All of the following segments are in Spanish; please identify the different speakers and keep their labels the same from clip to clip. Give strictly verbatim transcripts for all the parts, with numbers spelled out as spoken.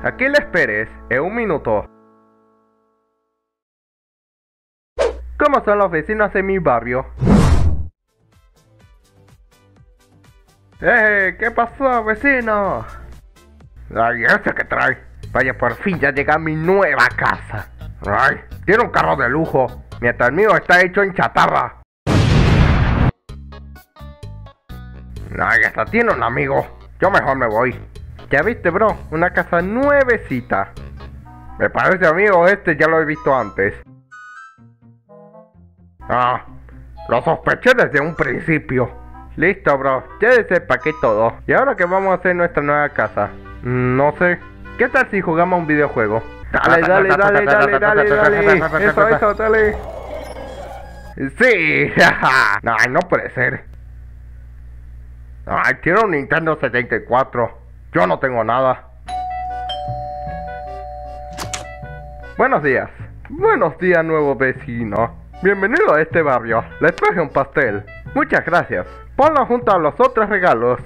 Speaker 1: Aquí le esperes, en un minuto. ¿Cómo son los vecinos en mi barrio? ¡Eh! ¿Qué pasó, vecino? Ay, ¿ese que trae? Vaya, por fin ya llega a mi nueva casa. Ay, tiene un carro de lujo, mientras el mío está hecho en chatarra. Ay, hasta tiene un amigo. Yo mejor me voy. Ya viste, bro, una casa nuevecita. Me parece, amigo, este ya lo he visto antes. Ah, lo sospeché desde un principio. Listo, bro, ya desempaqué todo. ¿Y ahora qué vamos a hacer en nuestra nueva casa? No sé. ¿Qué tal si jugamos un videojuego? Dale, dale, dale, dale, dale, dale. Eso, eso, dale. Sí, ay, no puede ser. Ay, quiero un Nintendo setenta y cuatro. Yo no tengo nada. Buenos días. Buenos días, nuevo vecino. Bienvenido a este barrio. Les traje un pastel. Muchas gracias. Ponlo junto a los otros regalos.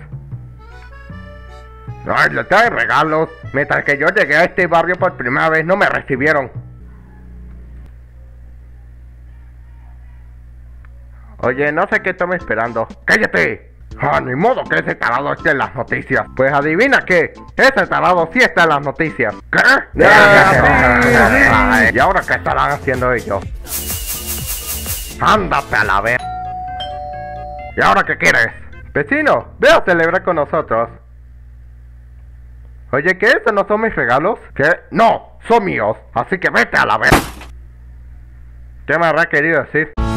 Speaker 1: Ay, le trae regalos. Mientras que yo llegué a este barrio por primera vez, no me recibieron. Oye, no sé qué estamos esperando. ¡Cállate! Ah, ni modo que ese tarado esté en las noticias. Pues adivina qué, ese tarado sí está en las noticias. ¿Qué? Ay, ¿y ahora qué estarán haciendo ellos? ¡Ándate a la vez! ¿Y ahora qué quieres? Vecino, ve a celebrar con nosotros. Oye, ¿qué? ¿Esos no son mis regalos? ¿Qué? No, son míos, así que vete a la vez. ¿Qué me habrá querido decir?